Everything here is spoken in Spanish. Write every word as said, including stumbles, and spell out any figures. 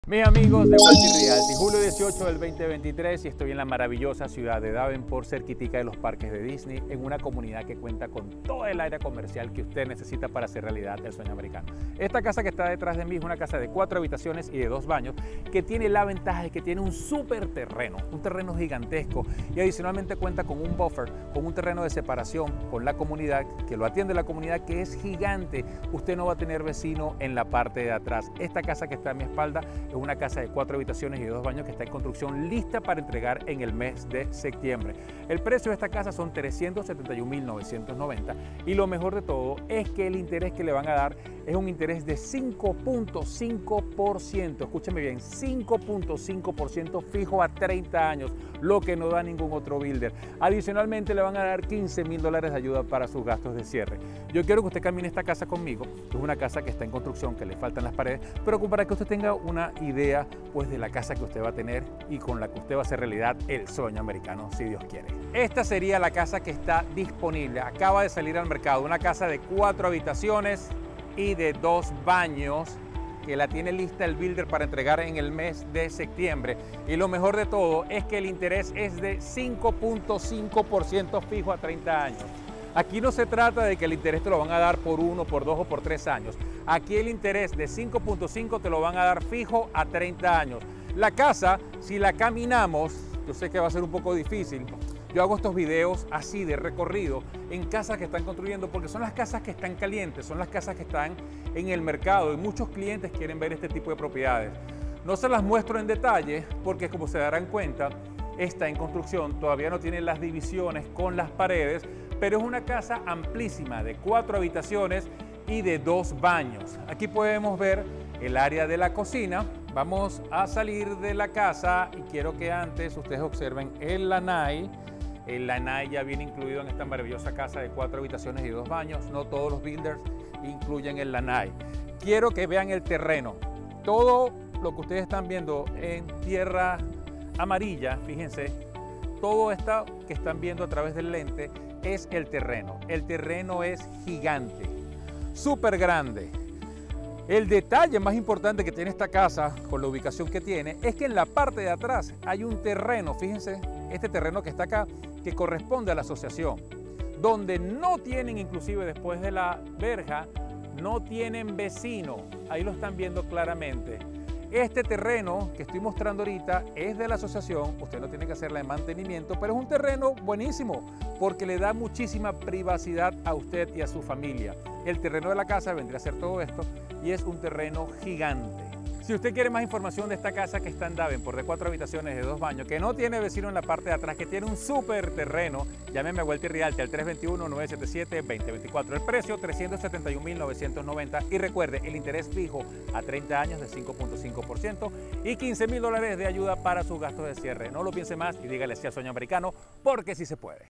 Mis amigos de Walty Realty, julio dieciocho del veinte veintitrés y estoy en la maravillosa ciudad de Davenport, cerquitica de los parques de Disney, en una comunidad que cuenta con todo el área comercial que usted necesita para hacer realidad el sueño americano. Esta casa que está detrás de mí es una casa de cuatro habitaciones y de dos baños que tiene la ventaja de que tiene un súper terreno, un terreno gigantesco y adicionalmente cuenta con un buffer, con un terreno de separación con la comunidad, que lo atiende la comunidad, que es gigante. Usted no va a tener vecino en la parte de atrás. Esta casa que está a mi espalda es una casa de cuatro habitaciones y dos baños que está en construcción, lista para entregar en el mes de septiembre. El precio de esta casa son trescientos setenta y un mil novecientos noventa y lo mejor de todo es que el interés que le van a dar es un interés de cinco punto cinco por ciento. Escúcheme bien, cinco punto cinco por ciento fijo a treinta años, lo que no da ningún otro builder. Adicionalmente le van a dar quince mil dólares de ayuda para sus gastos de cierre. Yo quiero que usted camine esta casa conmigo. Es una casa que está en construcción, que le faltan las paredes, pero para que usted tenga una idea pues de la casa que usted va a tener y con la que usted va a hacer realidad el sueño americano, si Dios quiere. Esta sería la casa que está disponible. Acaba de salir al mercado, una casa de cuatro habitaciones y de dos baños que la tiene lista el builder para entregar en el mes de septiembre. Y lo mejor de todo es que el interés es de cinco punto cinco por ciento fijo a treinta años. Aquí no se trata de que el interés te lo van a dar por uno, por dos o por tres años. Aquí el interés de cinco punto cinco te lo van a dar fijo a treinta años. La casa, si la caminamos, yo sé que va a ser un poco difícil. Yo hago estos videos así de recorrido en casas que están construyendo porque son las casas que están calientes, son las casas que están en el mercado y muchos clientes quieren ver este tipo de propiedades. No se las muestro en detalle porque, como se darán cuenta, está en construcción, todavía no tiene las divisiones con las paredes, pero es una casa amplísima de cuatro habitaciones y de dos baños. Aquí podemos ver el área de la cocina. Vamos a salir de la casa y quiero que antes ustedes observen el lanai. El lanai ya viene incluido en esta maravillosa casa de cuatro habitaciones y dos baños. No todos los builders incluyen el lanai. Quiero que vean el terreno. Todo lo que ustedes están viendo en tierra amarilla, fíjense, todo esto que están viendo a través del lente es el terreno. El terreno es gigante, súper grande. El detalle más importante que tiene esta casa, con la ubicación que tiene, es que en la parte de atrás hay un terreno, fíjense, este terreno que está acá, que corresponde a la asociación, donde no tienen, inclusive después de la verja, no tienen vecino. Ahí lo están viendo claramente. Este terreno que estoy mostrando ahorita es de la asociación, usted no tiene que hacerle mantenimiento, pero es un terreno buenísimo porque le da muchísima privacidad a usted y a su familia. El terreno de la casa vendría a ser todo esto y es un terreno gigante. Si usted quiere más información de esta casa que está en Davenport, de cuatro habitaciones, de dos baños, que no tiene vecino en la parte de atrás, que tiene un súper terreno, llámeme a Walty Realty al tres dos uno, nueve siete siete, dos cero dos cuatro. El precio, trescientos setenta y un mil novecientos noventa. Y recuerde, el interés fijo a treinta años de cinco punto cinco por ciento y quince mil dólares de ayuda para sus gastos de cierre. No lo piense más y dígale sí al sueño americano, porque sí se puede.